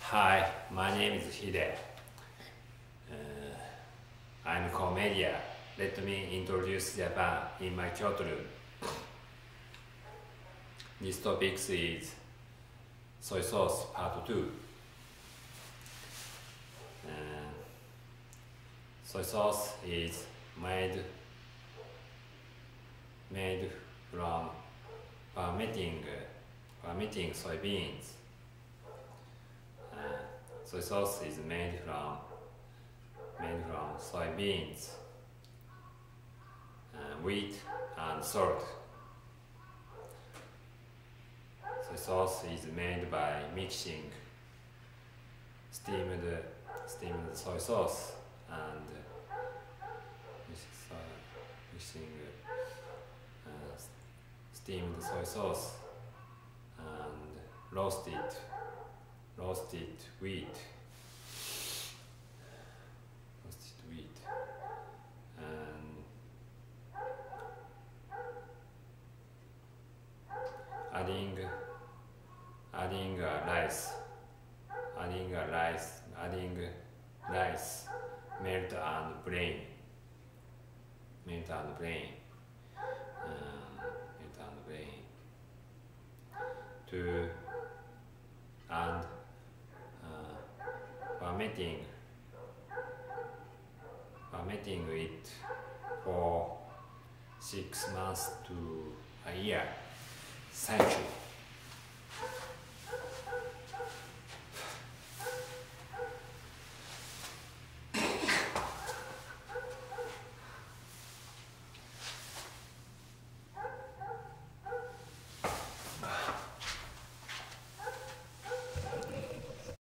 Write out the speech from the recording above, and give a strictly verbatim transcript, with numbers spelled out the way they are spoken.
Hi, my name is Hide. Uh, I'm Co-Median. Let me introduce Japan in my Kyoto room. This topic is soy sauce part two. Uh, soy sauce is made made from fermenting fermenting soybeans. Uh, soy sauce is made from made from soybeans, uh, wheat, and salt. Soy sauce is made by mixing steamed steamed soy sauce and mixing uh, steamed soy sauce and roasted roasted wheat roasted wheat and adding adding uh, rice adding uh, rice adding rice melt and brain melt and brain um, melt and brain to and uh, fermenting fermenting it for six months to a year. Thank you.